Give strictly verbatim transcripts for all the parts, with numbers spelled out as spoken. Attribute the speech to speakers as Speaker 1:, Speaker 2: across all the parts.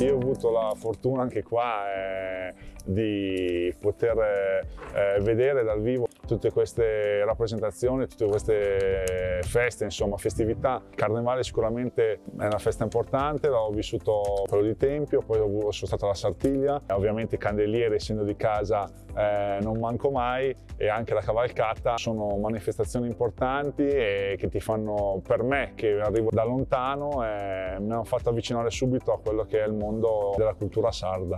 Speaker 1: Io ho avuto la fortuna anche qua eh, di poter eh, vedere dal vivo tutte queste rappresentazioni, tutte queste feste, insomma festività. Il Carnevale sicuramente è una festa importante, l'ho vissuto quello di Tempio, poi sono stato alla Sartiglia, ovviamente i candelieri, essendo di casa, eh, non manco mai, e anche la cavalcata sono manifestazioni importanti e che ti fanno, per me che arrivo da lontano, eh, mi hanno fatto avvicinare subito a quello che è il mondo della cultura sarda.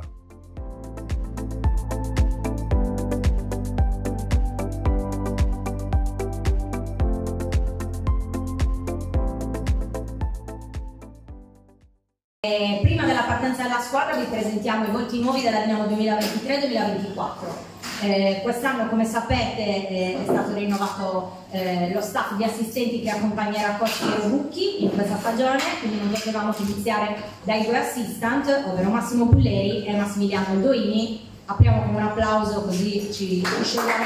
Speaker 2: E prima della partenza della squadra vi presentiamo i volti nuovi della Dinamo duemilaventitré duemilaventiquattro. Eh, Quest'anno, come sapete, eh, è stato rinnovato eh, lo staff di assistenti che accompagnerà coach Piero Bucchi in questa stagione, quindi non potevamo che iniziare dai due assistant, ovvero Massimo Pulleri e Massimiliano Aldoini. Apriamo con un applauso così ci scegliamo.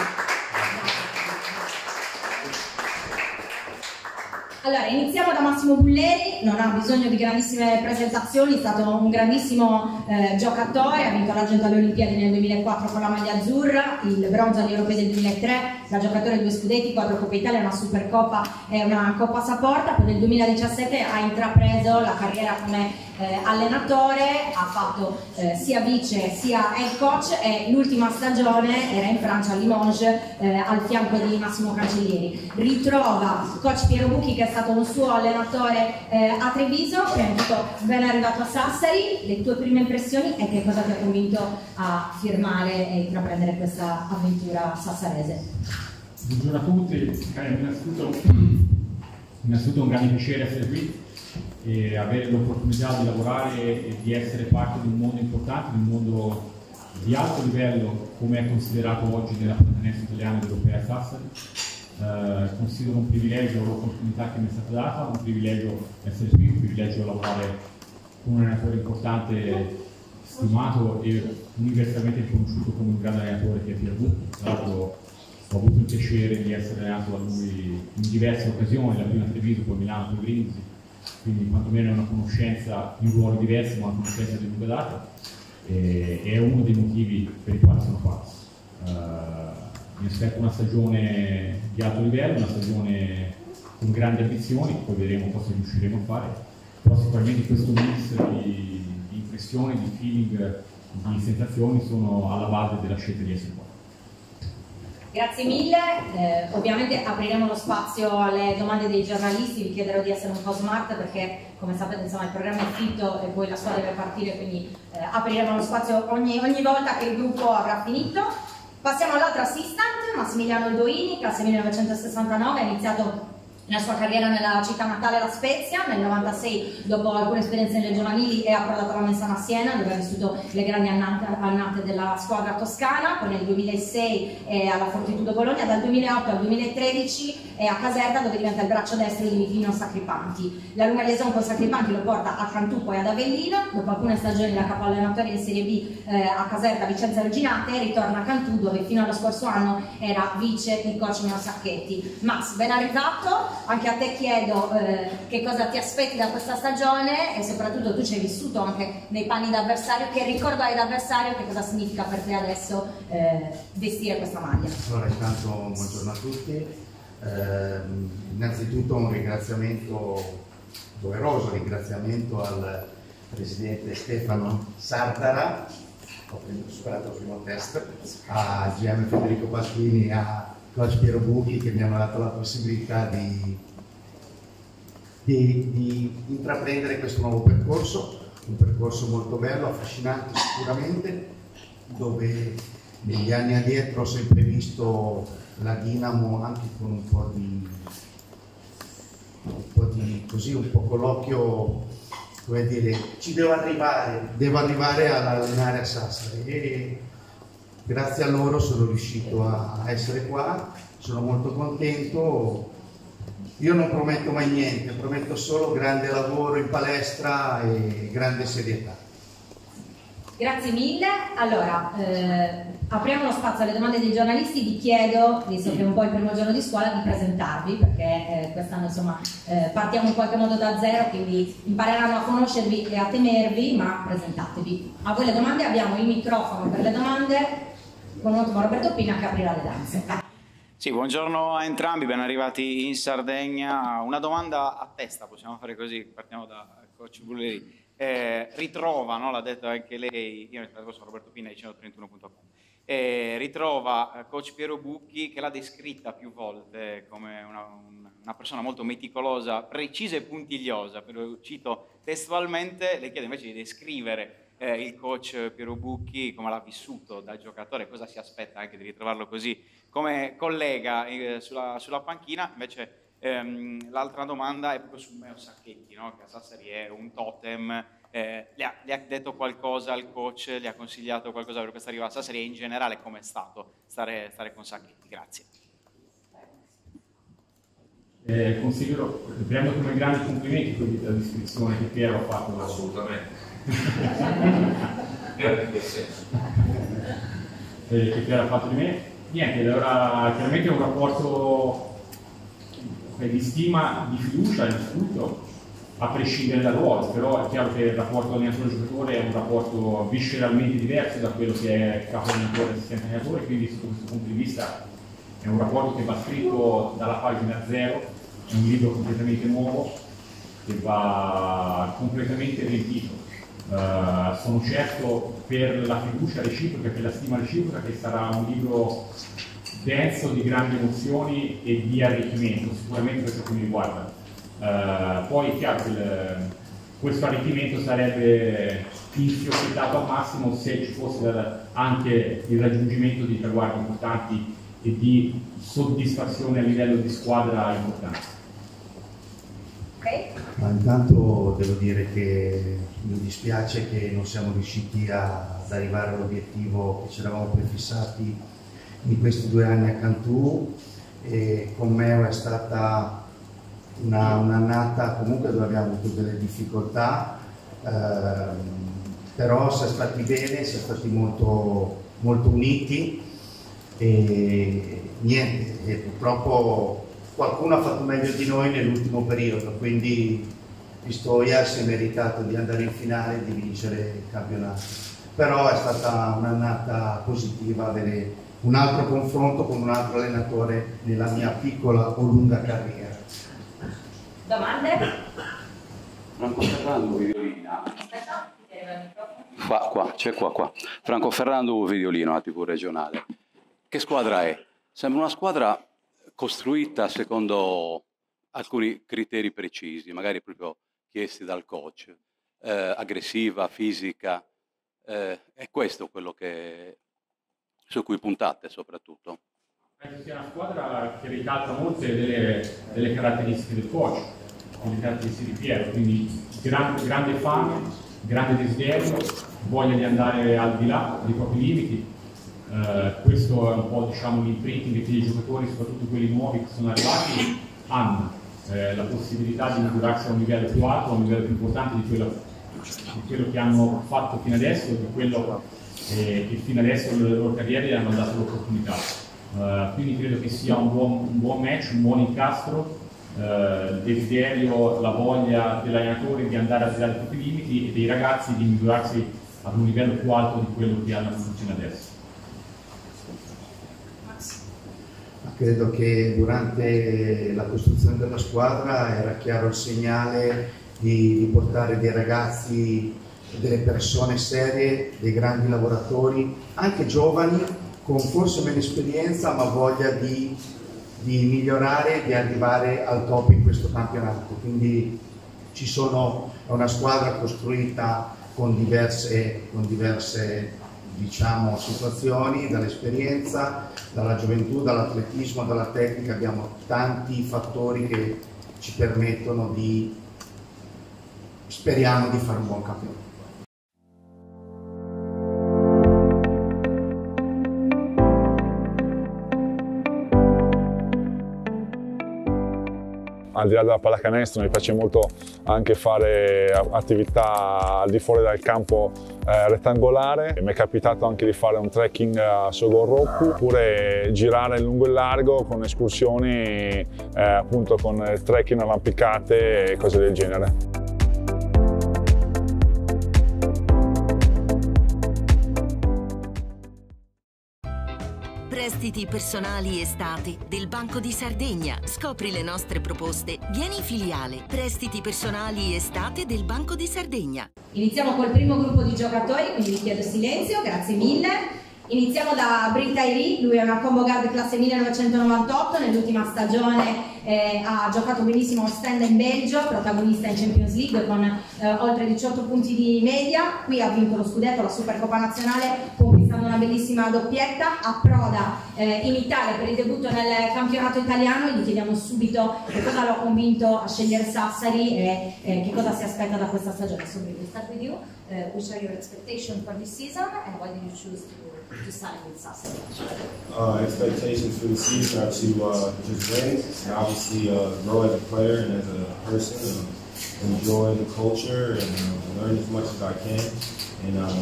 Speaker 2: Allora, iniziamo da Massimo Pulleri, non ha bisogno di grandissime presentazioni, è stato un grandissimo eh, giocatore, ha vinto l'argento alle Olimpiadi nel duemilaquattro con la maglia azzurra, il bronzo agli Europei del duemilatré, da giocatore di due scudetti, quattro Coppa Italia, una Supercoppa e una Coppa Saporta. Poi nel duemiladiciassette ha intrapreso la carriera come eh, allenatore, ha fatto eh, sia vice sia head coach e l'ultima stagione era in Francia a Limoges eh, al fianco di Massimo Cancellieri. Ritrova coach Piero Bucchi, che è stato un suo allenatore eh, a Treviso. Prima di tutto ben arrivato a Sassari, le tue prime impressioni e che cosa ti ha convinto a firmare e intraprendere questa avventura sassarese?
Speaker 3: Buongiorno a tutti, innanzitutto, innanzitutto è un grande piacere essere qui e avere l'opportunità di lavorare e di essere parte di un mondo importante, di un mondo di alto livello come è considerato oggi nella pallacanestro italiana ed europea a Sassari. Uh, considero un privilegio l'opportunità che mi è stata data, un privilegio essere qui, un privilegio lavorare con un allenatore importante, stimato e universalmente riconosciuto come un grande allenatore che è Piero Bucchi. Tra l'altro ho avuto il piacere di essere allenato da lui in diverse occasioni, la prima a Treviso, poi a Milano, poi Brindisi, quindi quantomeno è una conoscenza in ruoli diversi, ma una conoscenza di lunga data, e è uno dei motivi per i quali sono qua. Uh, Mi aspetto una stagione di alto livello, una stagione con grandi ambizioni, poi vedremo cosa riusciremo a fare, però sicuramente questo mix di, di impressioni, di feeling, di sensazioni sono alla base della scelta di essere qua.
Speaker 2: Grazie mille, eh, ovviamente apriremo lo spazio alle domande dei giornalisti, vi chiederò di essere un po' smart perché come sapete insomma il programma è fitto e poi la squadra deve partire, quindi eh, apriremo lo spazio ogni, ogni volta che il gruppo avrà finito. Passiamo all'altro assistant, Massimiliano Aldoini, classe millenovecentosessantanove, ha iniziato la sua carriera nella città natale La Spezia. Nel novantasei, dopo alcune esperienze nelle giovanili, è approdato alla Messana Siena, dove ha vissuto le grandi annate, annate della squadra toscana. Poi nel duemilasei è alla Fortitudo Bologna, dal duemilaotto al duemilatredici è a Caserta, dove diventa il braccio destro di Vitino Sacripanti. La lunga liaison con Sacripanti lo porta a Cantù, poi ad Avellino. Dopo alcune stagioni da capo allenatore in Serie B eh, a Caserta, Vicenza Reginate, ritorna a Cantù, dove fino allo scorso anno era vice di coach Mino Sacchetti. Max, ben arrivato. Anche a te chiedo eh, che cosa ti aspetti da questa stagione e soprattutto tu ci hai vissuto anche nei panni d'avversario, che ricordo hai d'avversario, che cosa significa per te adesso eh, vestire questa maglia?
Speaker 4: Allora, intanto buongiorno a tutti, eh, innanzitutto un ringraziamento doveroso, ringraziamento al presidente Stefano Sardara, ho superato il primo test, a G M Federico Pasquini, a coach Piero Bucchi, che mi hanno dato la possibilità di, di, di intraprendere questo nuovo percorso, un percorso molto bello, affascinante sicuramente, dove negli anni addietro ho sempre visto la Dinamo anche con un po' di, un po' di così, un po' con l'occhio, come dire, ci devo arrivare, devo arrivare ad allenare a Sassari. E, grazie a loro sono riuscito a essere qua, sono molto contento. Io non prometto mai niente, prometto solo grande lavoro in palestra e grande serietà.
Speaker 2: Grazie mille. Allora, eh, apriamo lo spazio alle domande dei giornalisti. Vi chiedo, visto che è un po' il primo giorno di scuola, di presentarvi, perché eh, quest'anno insomma eh, partiamo in qualche modo da zero, quindi impareranno a conoscervi e a temervi, ma presentatevi. A voi le domande, abbiamo il microfono per le domande con l'ottimo Roberto Pina che aprirà le danze.
Speaker 5: Sì, buongiorno a entrambi, ben arrivati in Sardegna. Una domanda a testa, possiamo fare così, partiamo da coach Bulleri. Eh, ritrova, no? L'ha detto anche lei, io sono Roberto Pina di centotrentuno punto com, eh, ritrova coach Piero Bucchi, che l'ha descritta più volte come una, una persona molto meticolosa, precisa e puntigliosa, lo cito testualmente. Le chiedo invece di descrivere eh, il coach Piero Bucchi, come l'ha vissuto da giocatore, cosa si aspetta anche di ritrovarlo così come collega eh, sulla, sulla panchina. Invece ehm, l'altra domanda è proprio su Meo Sacchetti, no? Che a Sassari è un totem. Eh, le, ha, le ha detto qualcosa al coach, le ha consigliato qualcosa per questa arrivata a Sassari, e in generale com'è stato stare, stare con Sacchetti? Grazie.
Speaker 3: Eh, considero, prendo come grandi complimenti quelli della descrizione che Piero ha fatto.
Speaker 6: Assolutamente.
Speaker 3: eh, che Piero ha fatto di me. Niente, allora chiaramente è un rapporto eh, di stima, di fiducia, di rispetto, a prescindere dal ruolo, però è chiaro che il rapporto allenatore-giocatore è un rapporto visceralmente diverso da quello che è capo allenatore e assistente allenatore, quindi sotto questo punto di vista è un rapporto che va scritto dalla pagina zero, è un libro completamente nuovo che va completamente riempito. Uh, sono certo per la fiducia reciproca e per la stima reciproca che sarà un libro denso di grandi emozioni e di arricchimento, sicuramente per ciò che mi riguarda. Uh, poi è chiaro che il, questo arricchimento sarebbe infiocchettato al massimo se ci fosse anche il raggiungimento di traguardi importanti e di soddisfazione a livello di squadra importante.
Speaker 2: Okay.
Speaker 4: Ma intanto devo dire che mi dispiace che non siamo riusciti a, ad arrivare all'obiettivo che ci eravamo prefissati in questi due anni a Cantù, e con Meo è stata una, un'annata comunque dove abbiamo avuto delle difficoltà, ehm, però si è stati bene, si è stati molto, molto uniti e niente, e purtroppo qualcuno ha fatto meglio di noi nell'ultimo periodo, quindi Pistoia si è meritato di andare in finale e di vincere il campionato. Però è stata un'annata positiva avere un altro confronto con un altro allenatore nella mia piccola o lunga carriera.
Speaker 2: Domande?
Speaker 6: Franco Ferrando Violina. Qua, qua, c'è qua, qua. Franco Ferrando Violino, la tivù regionale. Che squadra è? Sembra una squadra costruita secondo alcuni criteri precisi, magari proprio chiesti dal coach, eh, aggressiva, fisica, eh, è questo quello che, su cui puntate soprattutto?
Speaker 3: Penso sia una squadra che ricalca molte delle, delle caratteristiche del coach, delle caratteristiche di Piero, quindi grande, grande fame, grande desiderio, voglia di andare al di là dei propri limiti. Uh, questo è un po', diciamo, l'imprinting che i giocatori, soprattutto quelli nuovi che sono arrivati, hanno eh, la possibilità di misurarsi a un livello più alto, a un livello più importante di quello, di quello che hanno fatto fino adesso, di quello eh, che fino adesso le loro carriere gli hanno dato l'opportunità. Uh, quindi credo che sia un buon, un buon match, un buon incastro, uh, il desiderio, la voglia dell'allenatore di andare al di là dei propri limiti e dei ragazzi di misurarsi ad un livello più alto di quello che hanno fino adesso.
Speaker 4: Credo che durante la costruzione della squadra era chiaro il segnale di, di portare dei ragazzi, delle persone serie, dei grandi lavoratori, anche giovani, con forse meno esperienza ma voglia di, di migliorare e di arrivare al top in questo campionato. Quindi ci sono, è una squadra costruita con diverse, con diverse diciamo, situazioni, dall'esperienza, dalla gioventù, dall'atletismo, dalla tecnica. Abbiamo tanti fattori che ci permettono di, speriamo di fare un buon campionato.
Speaker 1: Al di là della pallacanestro mi piace molto anche fare attività al di fuori dal campo eh, rettangolare. Mi è capitato anche di fare un trekking a Sogorroku, oppure girare lungo il largo con escursioni eh, appunto con trekking, arrampicate e cose del genere.
Speaker 7: Prestiti personali estate del Banco di Sardegna. Scopri le nostre proposte. Vieni in filiale. Prestiti personali estate del Banco di Sardegna.
Speaker 2: Iniziamo col primo gruppo di giocatori, quindi vi chiedo silenzio, grazie mille. Iniziamo da Bryn Tyree, lui è una combo guard classe millenovecentonovantotto, nell'ultima stagione eh, ha giocato benissimo a Ostende in Belgio, protagonista in Champions League con eh, oltre diciotto punti di media. Qui ha vinto lo scudetto, la Supercoppa nazionale, conquistando una bellissima doppietta. Approda eh, in Italia per il debutto nel campionato italiano e gli chiediamo subito che cosa l'ha convinto a scegliere Sassari e eh, che cosa si aspetta da questa stagione. So we will start with you. Uh, which are your expectations for this season and why did you choose to, to sign with Sassari?
Speaker 8: Uh, expectations for the season are to uh, just win and obviously uh, grow as a player and as a person, uh, enjoy the culture and uh, learn as much as I can. And uh,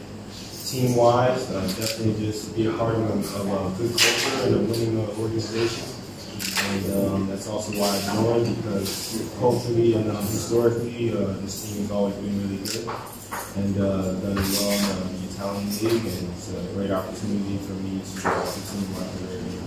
Speaker 8: team-wise, uh, definitely just be a part of, of a good culture and a winning uh, organization. And um, that's also why I joined, because culturally and um, historically, uh, this team has always been really good and uh, done well in uh, the Italian League, and it's a great opportunity for me to uh, continue my career here.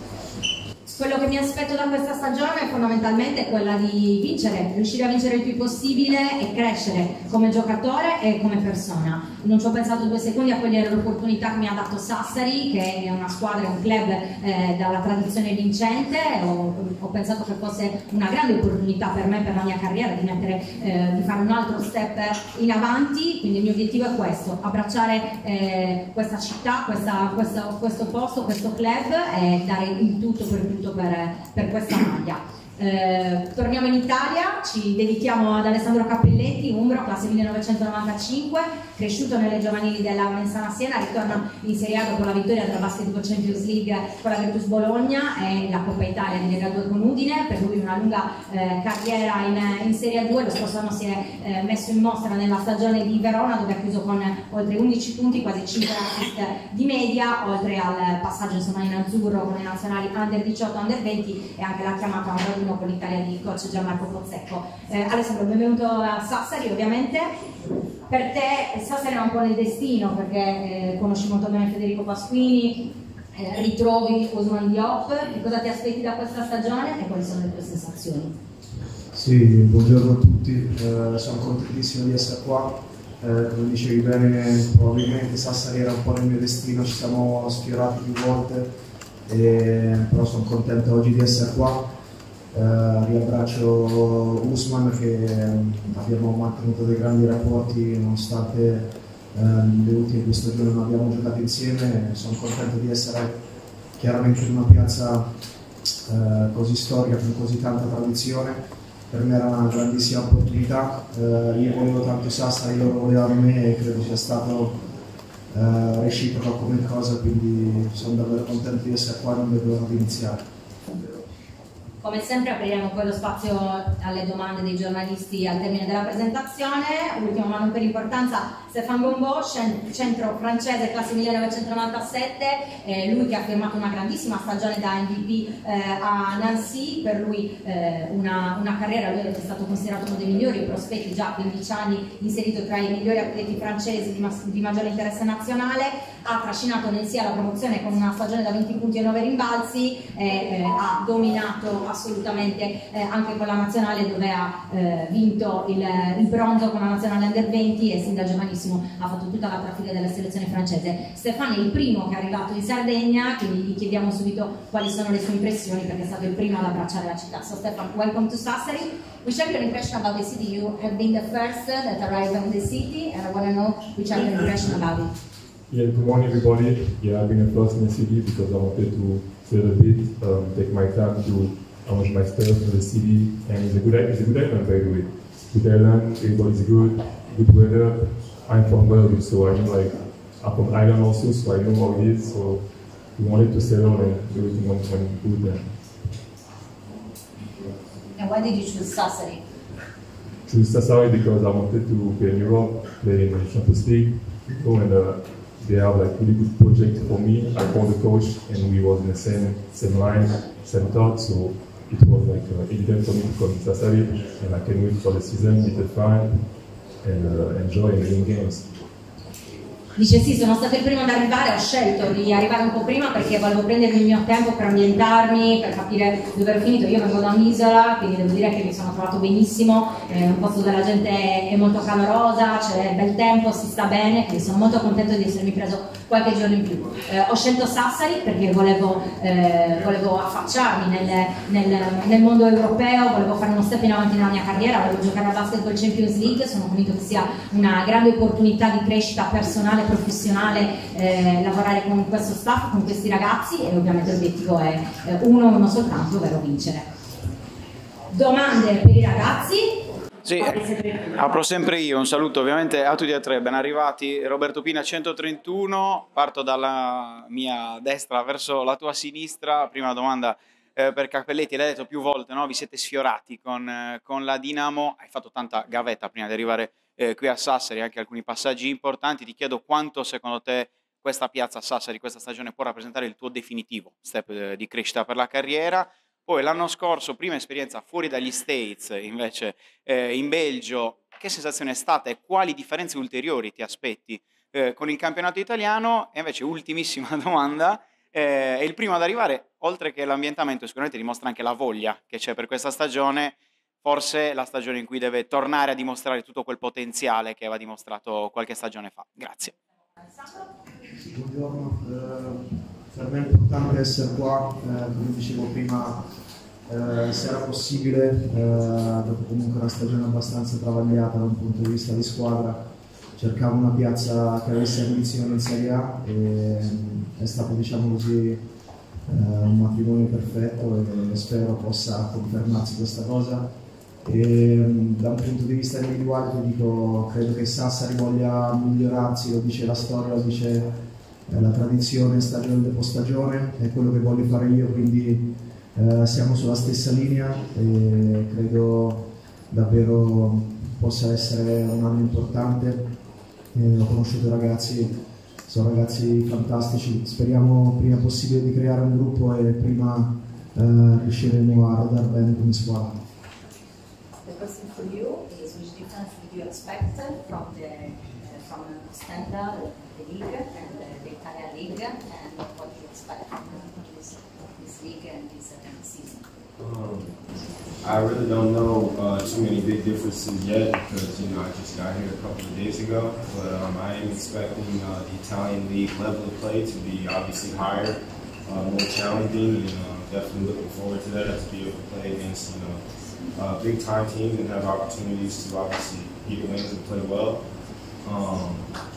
Speaker 2: Quello che mi aspetto da questa stagione fondamentalmente è quella di vincere, riuscire a vincere il più possibile e crescere come giocatore e come persona. Non ci ho pensato due secondi a cogliere l'opportunità che mi ha dato Sassari, che è una squadra, un club eh, dalla tradizione vincente. Ho, ho pensato che fosse una grande opportunità per me, per la mia carriera, di, mettere, eh, di fare un altro step in avanti. Quindi il mio obiettivo è questo, abbracciare eh, questa città, questa, questo, questo posto, questo club e dare il tutto per tutto Per, per questa maglia. Eh, torniamo in Italia, ci dedichiamo ad Alessandro Cappelletti, umbro, classe millenovecentonovantacinque, cresciuto nelle giovanili della Mensana Siena, ritorna in Serie A dopo la vittoria della Basketball Champions League con la Virtus Bologna e la Coppa Italia di Lega due con Udine. Per lui una lunga eh, carriera in, in Serie A due, lo scorso anno si è eh, messo in mostra nella stagione di Verona, dove ha chiuso con oltre undici punti, quasi cinque assist di media, oltre al passaggio insomma in azzurro con le nazionali under diciotto, under venti e anche la chiamata a un raduno con l'Italia di coach Gianmarco Pozzecco. Eh, Alessandro, benvenuto a Sassari ovviamente. Per te Sassari è un po' nel destino, perché eh, conosci molto bene Federico Pasquini, eh, ritrovi Ousmane Diop. Che cosa ti aspetti da questa stagione e quali sono le tue sensazioni?
Speaker 9: Sì, buongiorno a tutti, eh, sono contentissimo di essere qua. Eh, come dicevi bene, probabilmente Sassari era un po' nel mio destino, ci siamo sfiorati più volte, e, però sono contento oggi di essere qua. Uh, riabbraccio Ousmane, che um, abbiamo mantenuto dei grandi rapporti nonostante um, le ultime due stagioni non abbiamo giocato insieme. Sono contento di essere chiaramente in una piazza uh, così storica, con così tanta tradizione. Per me era una grandissima opportunità, uh, io volevo tanto Sassari, loro volevano me e credo sia stato uh, reciproco come cosa, quindi sono davvero contento di essere qua, non vedo l'ora di iniziare.
Speaker 2: Come sempre apriremo poi lo spazio alle domande dei giornalisti al termine della presentazione. Ultimo ma non per importanza, Stéphane Gombaut, centro francese, classe millenovecentonovantasette, eh, lui che ha firmato una grandissima stagione da M V P eh, a Nancy. Per lui eh, una, una carriera, lui è stato considerato uno dei migliori prospetti, già a quindici anni inserito tra i migliori atleti francesi di, di maggiore interesse nazionale, ha trascinato nel sia la promozione con una stagione da venti punti e nove rimbalzi, e eh, ha dominato assolutamente eh, anche con la nazionale, dove ha eh, vinto il, il bronzo con la nazionale under venti e sin da giovanissimo ha fatto tutta la trafila della selezione francese. Stéphane è il primo che è arrivato in Sardegna, quindi gli chiediamo subito quali sono le sue impressioni, perché è stato il primo ad abbracciare la città. So Stéphane, welcome to Sassari. We share your impression about the city. You have been the first that arrived in the city, and I want to know which are your impression about it.
Speaker 10: Yeah, good morning everybody. Yeah, I've been the first in the city because I wanted to settle a bit, um, take my time to arrange my stuff in the city, and it's a good, it's a good island by the way. Good island, everybody's good, good weather. I'm from Belgium, so I know like I'm from Ireland also, so I know how it is. So we wanted to settle and everything went, went good. And
Speaker 2: And why did you choose Sassari?
Speaker 10: choose Sassari because I wanted to play in Europe, play in the Champions League, and uh, they have like really good project for me. I called the coach, and we was in the same same line, same thought. So it was like uh, evident for me to come to Sassari, and I can wait for the season, be the fun, and uh, enjoy and win games.
Speaker 2: Dice sì, sono stato il primo ad arrivare, ho scelto di arrivare un po' prima perché volevo prendermi il mio tempo per ambientarmi, per capire dove ero finito. Io vengo da un'isola, quindi devo dire che mi sono trovato benissimo, è un posto dove la gente è molto calorosa, c'è bel tempo, si sta bene, quindi sono molto contento di essermi preso qualche giorno in più. Eh, ho scelto Sassari perché volevo, eh, volevo affacciarmi nel, nel, nel mondo europeo, volevo fare uno step in avanti nella mia carriera, volevo giocare a Basketball Champions League, sono convinto che sia una grande opportunità di crescita personale professionale, eh, lavorare con questo staff, con questi ragazzi, e ovviamente l'obiettivo è eh, uno, uno soltanto, ovvero vincere. Domande per i ragazzi?
Speaker 5: Sì, apro sempre io, un saluto ovviamente a tutti e tre, ben arrivati. Roberto Pina centotrentuno, parto dalla mia destra verso la tua sinistra. Prima domanda eh, per Cappelletti, l'hai detto più volte, no? Vi siete sfiorati con, eh, con la Dinamo, hai fatto tanta gavetta prima di arrivare Eh, qui a Sassari, anche alcuni passaggi importanti. Ti chiedo quanto secondo te questa piazza Sassari, questa stagione, può rappresentare il tuo definitivo step eh, di crescita per la carriera. Poi l'anno scorso, prima esperienza fuori dagli States, invece eh, in Belgio, che sensazione è stata e quali differenze ulteriori ti aspetti eh, con il campionato italiano? E invece ultimissima domanda, eh, è il primo ad arrivare, oltre che l'ambientamento sicuramente dimostra anche la voglia che c'è per questa stagione. Forse la stagione in cui deve tornare a dimostrare tutto quel potenziale che aveva dimostrato qualche stagione fa. Grazie.
Speaker 9: Buongiorno, eh, per me è importante essere qua, eh, come dicevo prima, eh, se era possibile, eh, dopo comunque una stagione abbastanza travagliata da un punto di vista di squadra, cercavo una piazza che avesse ambizione in Serie A, e è stato, diciamo così, eh, un matrimonio perfetto, e spero possa confermarsi questa cosa. E, da un punto di vista individuale ti dico, credo che Sassari voglia migliorarsi, lo dice la storia, lo dice eh, la tradizione stagione dopo stagione, è quello che voglio fare io, quindi eh, siamo sulla stessa linea e credo davvero possa essere un anno importante. E ho conosciuto i ragazzi, sono ragazzi fantastici, speriamo prima possibile di creare un gruppo e prima eh, riusciremo a rodare bene come squadra.
Speaker 2: The question for you is, which difference did you expect from the uh, from Ostenda, the league, and the, the Italian league, and what do you expect from this, this league and this uh, season?
Speaker 8: Um, I really don't know uh, too many big differences yet because, you know, I just got here a couple of days ago, but um, I am expecting uh, the Italian league level of play to be obviously higher, uh, more challenging, and uh, definitely looking forward to that, to be able to play against, you know, Uh, big time teams and have opportunities to obviously get wins and play well. Um,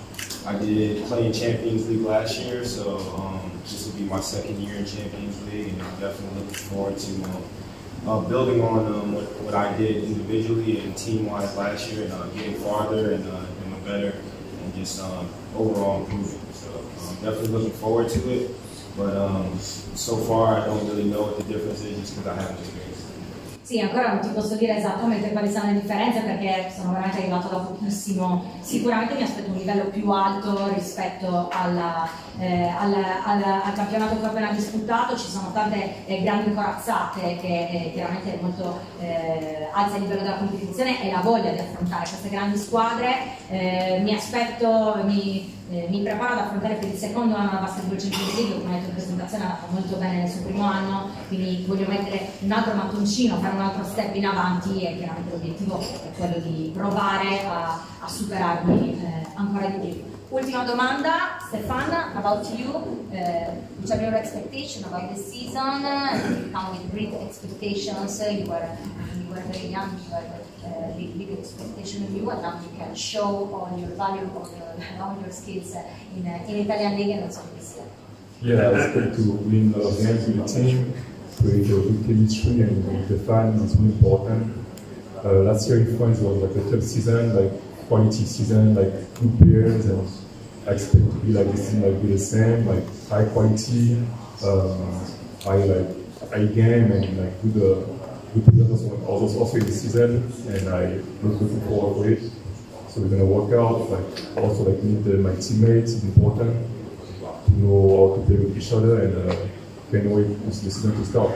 Speaker 8: I did play in Champions League last year, so um, this will be my second year in Champions League, and I'm definitely looking forward to um, uh, building on um, what, what I did individually and team-wise last year, and uh, getting farther and uh, doing better, and just um, overall improving. So I'm definitely looking forward to it, but um, so far I don't really know what the difference is just because I haven't experienced.
Speaker 2: Sì, ancora non ti posso dire esattamente quali sono le differenze perché sono veramente arrivato da pochissimo. Sicuramente mi aspetto un livello più alto rispetto alla, eh, al, al, al campionato che ho appena disputato. Ci sono tante eh, grandi corazzate che eh, chiaramente molto eh, alza il livello della competizione e la voglia di affrontare queste grandi squadre. Eh, mi aspetto, mi, eh, mi preparo ad affrontare per il secondo anno la Basketball Champions League. Come ho detto in presentazione, è andata molto bene nel suo primo anno, quindi voglio mettere un altro mattoncino, fare un altro step in avanti, e chiaramente l'obiettivo è quello di provare a, a superarmi eh, ancora di più. Ultima domanda, Stefan, about you, uh, which are your expectations about this season? You come with great expectations, you were, you were very young, you had uh, big, big expectation of you, and now you can show all your value, all your, all your skills in, uh, in Italian League and also this year.
Speaker 10: Yeah, I expect to win a lot of games with the team, create a good chemistry, and with the fans is really important. Uh, last year in France was like a tough season, like quality season, like good players, and I expect to be like this team, like be the same, like high quality, um, high like high game, and like good uh, represent us on also also in the season, and I was looking forward to it. So we're gonna work out, like also like meet the, my teammates. It's important to know how to play with each other, and uh, can't wait for the season to start.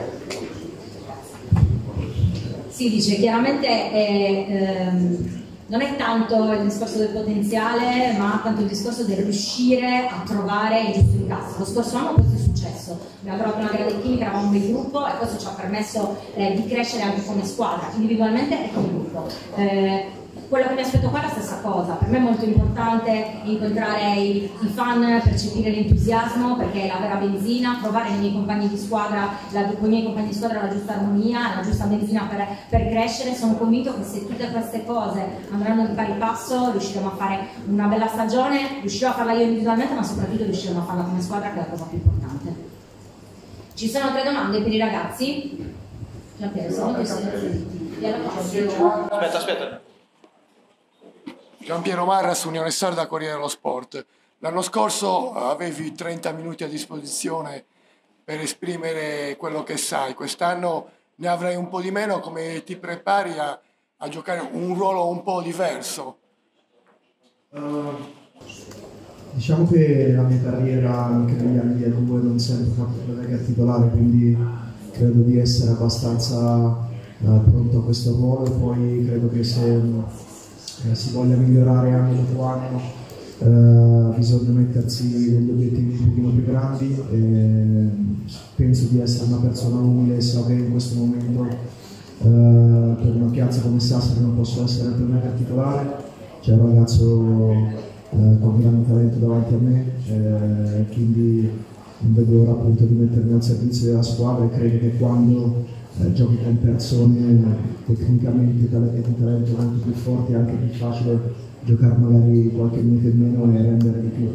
Speaker 2: Sì, dice chiaramente è, ehm, non è tanto il discorso del potenziale, ma tanto il discorso del riuscire a trovare il giusto incasso. Lo scorso anno questo è successo, abbiamo trovato una grande chimica, eravamo un bel gruppo e questo ci ha permesso eh, di crescere anche come squadra, individualmente e come gruppo. Eh, Quello che mi aspetto qua è la stessa cosa, per me è molto importante incontrare i, i fan, percepire l'entusiasmo perché è la vera benzina, trovare nei miei compagni di squadra, la, con i miei compagni di squadra la giusta armonia, la giusta benzina per, per crescere. Sono convinto che se tutte queste cose andranno di pari passo riusciremo a fare una bella stagione, riuscirò a farla io individualmente ma soprattutto riusciremo a farla come squadra, che è la cosa più importante. Ci sono tre domande per i ragazzi? Giampiero, sono molto silenziosi.
Speaker 5: Aspetta, aspetta.
Speaker 11: Giampiero Marras, Unione Sarda, Corriere dello Sport. L'anno scorso avevi trenta minuti a disposizione per esprimere quello che sai, quest'anno ne avrai un po' di meno. Come ti prepari a, a giocare un ruolo un po' diverso?
Speaker 9: Uh, diciamo che la mia carriera anche negli anni di A due non sempre ho fatto collega titolare, quindi credo di essere abbastanza uh, pronto a questo ruolo, e poi credo che se Eh, si voglia migliorare anno dopo anno, eh, bisogna mettersi degli obiettivi un pochino più grandi, e penso di essere una persona umile e so che in questo momento eh, per una piazza come Sassari non posso essere il playmaker titolare, c'è un ragazzo eh, con grande talento davanti a me, eh, quindi non vedo l'ora appunto di mettermi al servizio della squadra, e credo che quando Eh, giochi con persone tecnicamente e di talento molto più forti è anche più facile giocare magari qualche minuto in meno e rendere di più.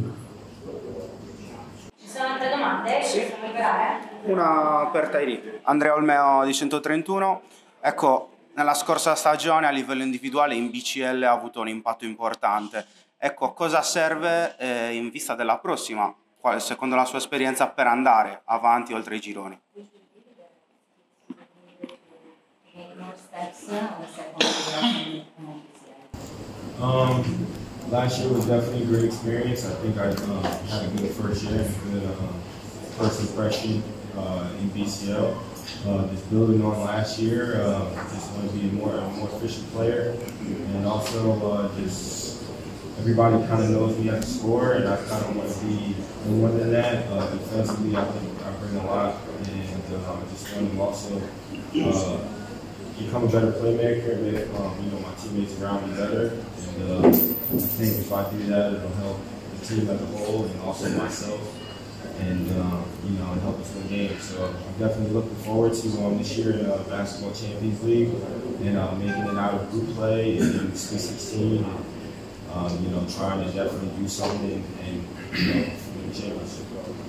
Speaker 2: Ci sono altre domande?
Speaker 5: Sì.
Speaker 2: Possiamo preparare?
Speaker 5: Una per Tairi. Andrea Olmeo di centotrentuno. Ecco, nella scorsa stagione a livello individuale in B C L ha avuto un impatto importante. Ecco, cosa serve eh, in vista della prossima, qual, secondo la sua esperienza, per andare avanti oltre i gironi?
Speaker 8: Um, last year was definitely a great experience. I think I uh, had a good first year, a good uh, first impression uh, in B C L. Uh, just building on last year, uh, just want to be more a more efficient player, and also uh, just everybody kind of knows me as a scorer, and I kind of want to be more than that. Uh, defensively, I think I bring a lot, and uh, I just want to also uh, become a better playmaker, make um, you know, my teammates around me better, and uh, I think if I do that, it'll help the team as a whole and also myself, and uh, you know, and help us win games. So I'm definitely looking forward to um, this year in uh, Basketball Champions League and uh, making it out of group play in the Sweet sixteen, and um, you know, trying to definitely do something and you know, win the championship.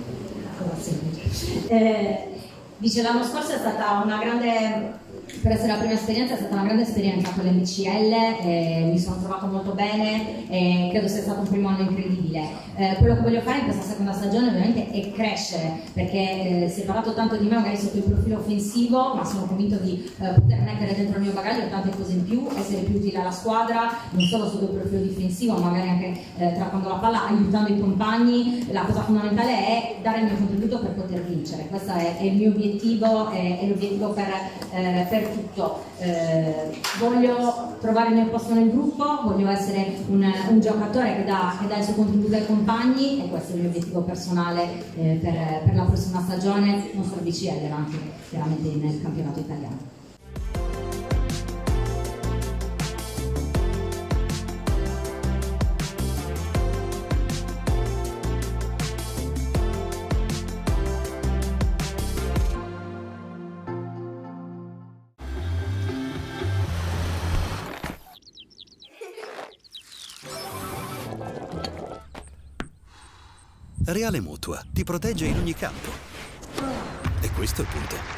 Speaker 2: Eh, dice, l'anno scorso è stata una grande, per essere la prima esperienza è stata una grande esperienza quella in B C L, eh, mi sono trovato molto bene e credo sia stato un primo anno incredibile. Eh, quello che voglio fare in questa seconda stagione ovviamente è crescere, perché eh, si è parlato tanto di me magari sotto il profilo offensivo, ma sono convinto di eh, poter mettere dentro il mio bagaglio tante cose in più, essere più utile alla squadra, non solo sotto il profilo difensivo, ma magari anche eh, trattando la palla, aiutando i compagni. La cosa fondamentale è dare il mio contributo per poter vincere, questo è, è il mio obiettivo, è, è l'obiettivo per, eh, per tutto. Eh, voglio trovare il mio posto nel gruppo, voglio essere un, un giocatore che dà, che dà il suo contributo ai compagni, e questo è il mio obiettivo personale eh, per, per la prossima stagione, non solo B C L ma anche chiaramente nel campionato italiano.
Speaker 12: Reale Mutua ti protegge in ogni campo. E questo è il punto.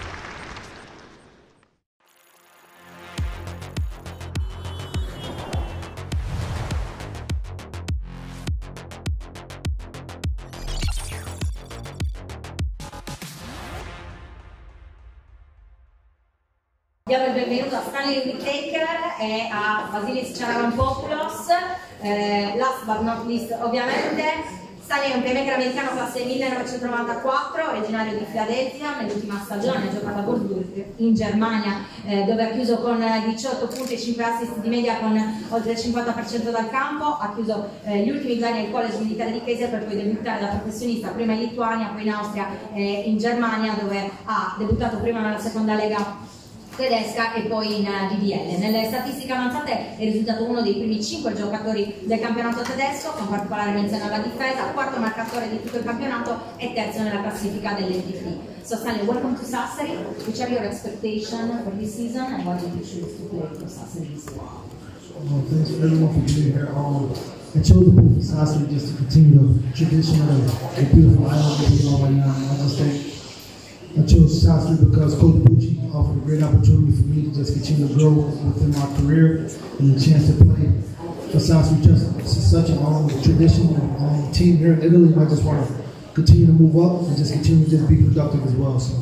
Speaker 2: Diamo il benvenuto a Stanley Whittaker e a Vasilis Charalampopoulos, eh, last but not least ovviamente. Stanley è un playmaker americano classe millenovecentonovantaquattro, originario di Philadelphia. Nell'ultima stagione ha giocato a Wolfsburg in Germania, eh, dove ha chiuso con diciotto punti e cinque assist di media con oltre il cinquanta per cento dal campo. Ha chiuso eh, gli ultimi due anni al college militare di Kaiser per poi debuttare da professionista prima in Lituania, poi in Austria e in Germania, dove ha debuttato prima nella seconda lega tedesca e poi in D D L. Nelle statistiche avanzate è risultato uno dei primi cinque giocatori del campionato tedesco, con particolare menzione alla difesa, quarto marcatore di tutto il campionato e terzo nella classifica dell'M V P. So Stanley, welcome to Sassari. Which are your expectations for this season and what did you choose to play for Sassari this year?
Speaker 13: Well, thanks for everyone for being here. Um, I chose to play for Sassari just to continue the tradition of the beautiful island that we are right now. I just think I chose Sassari because Coach Bucci offered a great opportunity for me to just continue to grow within my career and the chance to play for Sassari. Just it's such a um, traditional um, team here in Italy, and I just want to continue to move up and just continue to just be productive as well. So.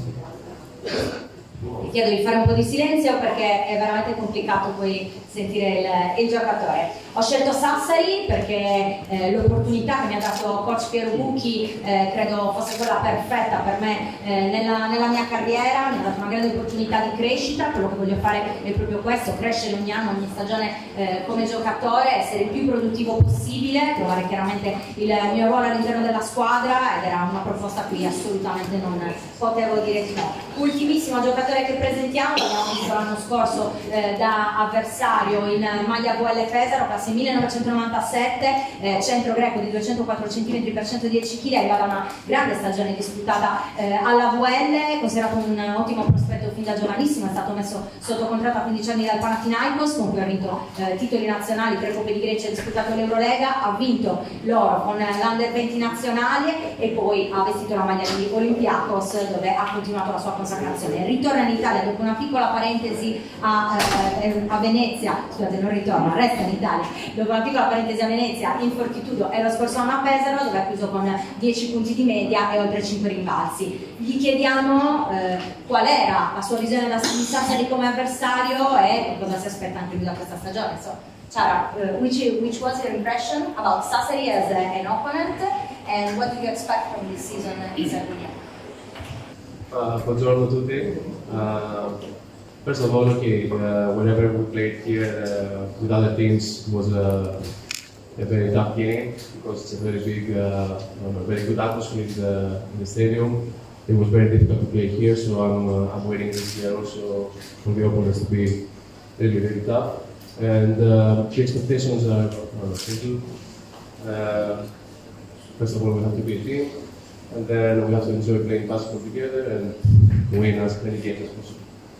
Speaker 2: Vi chiedo di fare un po' di silenzio perché è veramente complicato poi sentire il, il giocatore. Ho scelto Sassari perché eh, l'opportunità che mi ha dato coach Piero Bucchi eh, credo fosse quella perfetta per me eh, nella, nella mia carriera. Mi ha dato una grande opportunità di crescita. Quello che voglio fare è proprio questo: crescere ogni anno, ogni stagione eh, come giocatore, essere il più produttivo possibile, trovare chiaramente il mio ruolo all'interno della squadra, ed era una proposta a cui assolutamente non potevo dire di no. Ultimissimo giocatore che presentiamo, l'abbiamo visto l'anno scorso eh, da avversario in maglia V L Pesaro, classe millenovecentonovantasette, eh, centro greco di duecentoquattro centimetri per centodieci chili, arriva da una grande stagione disputata eh, alla V L, considerato un ottimo prospetto fin da giovanissimo, è stato messo sotto contratto a quindici anni dal Panathinaikos, con cui ha vinto eh, titoli nazionali, tre coppe di Grecia, ha disputato l'Eurolega, ha vinto l'oro con l'Under venti nazionale e poi ha vestito la maglia di Olympiakos, dove ha continuato la sua consacrazione. Ritorna in Italia dopo una piccola parentesi a, eh, a Venezia, scusate non ritorna, resta in Italia, dopo una piccola parentesi a Venezia in Fortitudo e lo scorso anno a Pesaro, dove ha chiuso con dieci punti di media e oltre cinque rimbalzi. Gli chiediamo eh, qual era la sua visione da Sassari come avversario e cosa si aspetta anche lui da questa stagione. So, Chara, uh, which, which was your impression about Sassari as a, an opponent and what do you expect from this season in Sardinia?
Speaker 14: Uh, buongiorno a tutti. Uh, first of all, okay, uh, whenever we played here uh, with other teams was a, a very tough game because it's a very big, uh, a very good atmosphere in the, in the stadium. It was very difficult to play here, so I'm, uh, I'm waiting this year also for the opponents to be really, really tough. And uh, the expectations are, are simple. Uh, first of all, we have to be a team. And then we have to enjoy playing basketball together and win as many games as possible.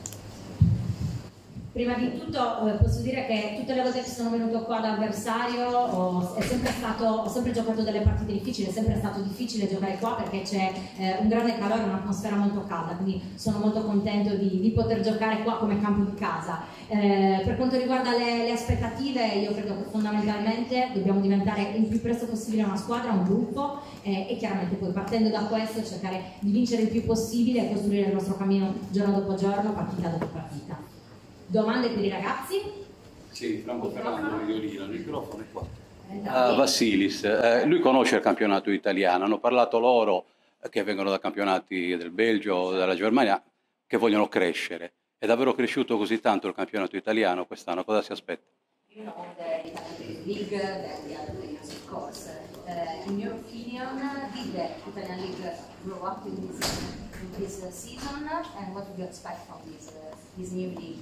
Speaker 2: Prima di tutto eh, posso dire che tutte le volte che sono venuto qua da avversario ho, è sempre stato, ho sempre giocato delle partite difficili, è sempre stato difficile giocare qua perché c'è eh, un grande calore, un'atmosfera molto calda, quindi sono molto contento di, di poter giocare qua come campo di casa. Eh, per quanto riguarda le, le aspettative, io credo che fondamentalmente dobbiamo diventare il più presto possibile una squadra, un gruppo eh, e chiaramente poi partendo da questo cercare di vincere il più possibile e costruire il nostro cammino giorno dopo giorno, partita dopo partita. Domande per i ragazzi?
Speaker 6: Sì, Franco Ferrando, Violino, il microfono è qua. Uh, Vasilis, eh, lui conosce il campionato italiano, hanno parlato loro eh, che vengono da campionati del Belgio, della Germania, che vogliono crescere. È davvero cresciuto così tanto il campionato italiano quest'anno? Cosa si aspetta?
Speaker 2: You know the Italian League, then the other leagues, of course. Uh, in your opinion, did the Italian League grow up in this, in this uh, season, and what do you expect from this, uh, this new league?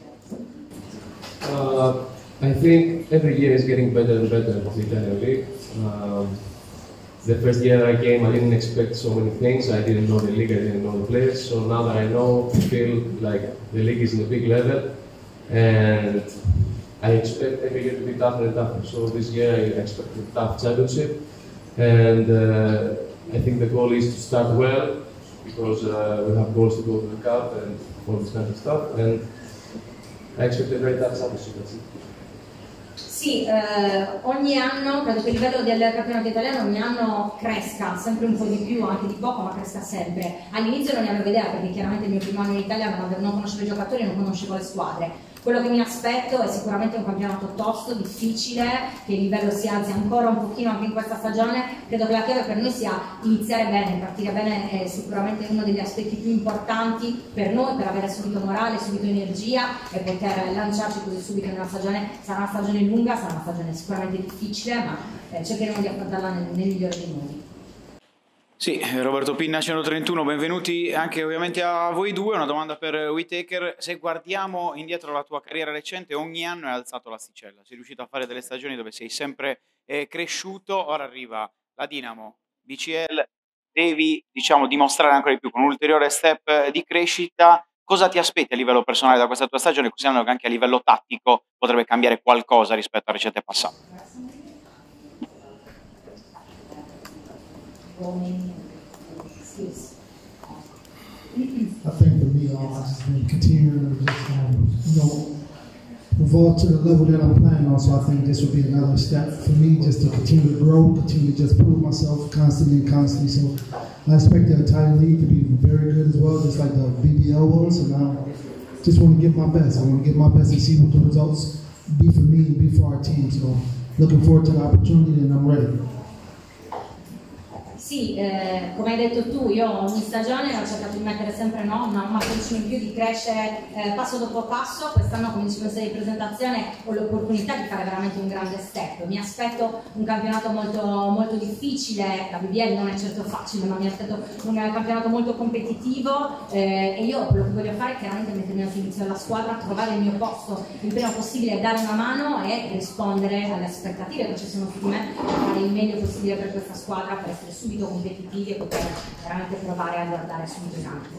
Speaker 14: Uh, I think every year is getting better and better, the Italian League. Um, the first year I came, I didn't expect so many things. I didn't know the league, I didn't know the players. So now that I know, I feel like the league is in a big level, and I expect every year to be tougher and tougher. So this year I expect a tough championship, and uh, I think the goal is to start well, because uh, we have goals to go to the cup and all this kind of stuff. And I expect a very tough championship. That's it.
Speaker 2: Sì, eh, ogni anno, credo che il livello del campionato italiano ogni anno cresca, sempre un po' di più, anche di poco, ma cresca sempre. All'inizio non ne avevo idea, perché chiaramente il mio primo anno in Italia non, non conoscevo i giocatori, non conoscevo le squadre. Quello che mi aspetto è sicuramente un campionato tosto, difficile, che il livello si alzi ancora un pochino anche in questa stagione. Credo che la chiave per noi sia iniziare bene, partire bene è sicuramente uno degli aspetti più importanti per noi, per avere subito morale, subito energia e poter lanciarci così subito in una stagione. Sarà una stagione lunga, sarà una stagione sicuramente difficile, ma eh, cercheremo di affrontarla nel, nel migliore dei modi.
Speaker 5: Sì, Roberto Pinna, centotrentuno, benvenuti anche ovviamente a voi due. Una domanda per Whittaker: se guardiamo indietro la tua carriera recente, ogni anno hai alzato l'asticella, sei riuscito a fare delle stagioni dove sei sempre eh, cresciuto, ora arriva la Dinamo, B C L, devi diciamo dimostrare ancora di più con un ulteriore step di crescita. Cosa ti aspetti a livello personale da questa tua stagione, considerando che anche a livello tattico potrebbe cambiare qualcosa rispetto al recente passato?
Speaker 13: I think for me, uh, I just been continuing to just, um, you know, evolve to the level that I'm playing on. So I think this would be another step for me, just to continue to grow, continue to just prove myself constantly and constantly. So I expect the Italian league to be very good as well, just like the B B L was. And I just want to give my best. I want to give my best and see what the results be for me and be for our team. So looking forward to the opportunity, and I'm ready.
Speaker 2: Sì, eh, come hai detto tu, io ogni stagione ho cercato di mettere sempre no, una marcia in più, di crescere eh, passo dopo passo. Quest'anno, come dicevo in sede di presentazione, ho l'opportunità di fare veramente un grande step. Mi aspetto un campionato molto, molto difficile, la B B L non è certo facile, ma mi aspetto un campionato molto competitivo eh, e io quello che voglio fare è chiaramente mettermi all'inizio della squadra, trovare il mio posto il prima possibile, dare una mano e rispondere alle aspettative che ci sono su di me, fare il meglio possibile per questa squadra, per essere subito competitivi e poter veramente provare a guardare subito in alto.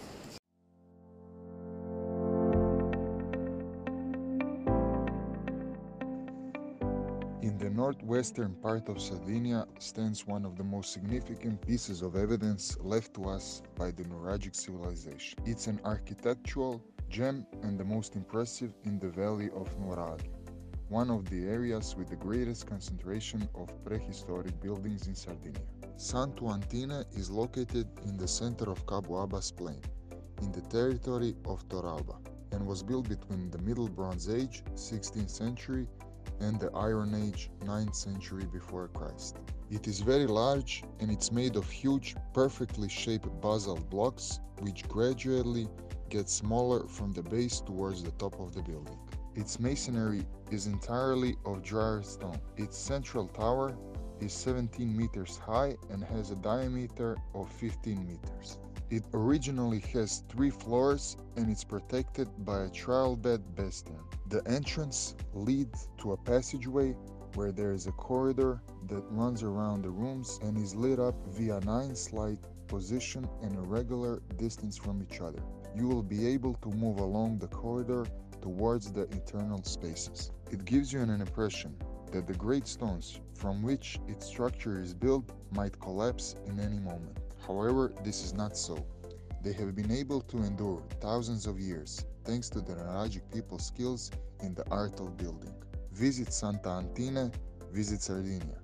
Speaker 15: In the northwestern part of Sardinia stands one of the most significant pieces of evidence left to us by the Nuragic civilization. It's an architectural gem and the most impressive in the valley of Nuraghi, one of the areas with the greatest concentration of prehistoric buildings in Sardinia. Santo Antine is located in the center of Cabo Abbas Plain, in the territory of Toralba, and was built between the Middle Bronze Age, sixteenth century, and the Iron Age, ninth century before Christ. It is very large and it's made of huge, perfectly shaped basalt blocks, which gradually get smaller from the base towards the top of the building. Its masonry is entirely of dry stone. Its central tower is seventeen meters high and has a diameter of fifteen meters. It originally has three floors and it's protected by a trial bed bastion. The entrance leads to a passageway where there is a corridor that runs around the rooms and is lit up via nine slight position and a regular distance from each other. You will be able to move along the corridor towards the internal spaces. It gives you an impression that the great stones from which its structure is built might collapse in any moment. However, this is not so. They have been able to endure thousands of years thanks to the Nuragic people's skills in the art of building. Visit Santa Antine, visit Sardinia.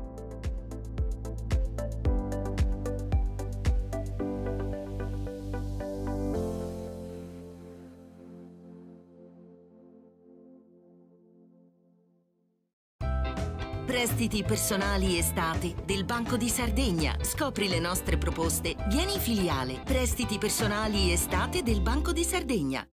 Speaker 7: Prestiti personali estate del Banco di Sardegna. Scopri le nostre proposte. Vieni filiale. Prestiti personali estate del Banco di Sardegna.